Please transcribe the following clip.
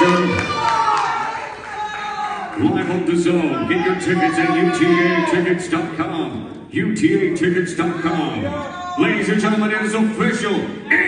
Live on the zone. Get your tickets at utatickets.com. utatickets.com. Ladies and gentlemen, it is official.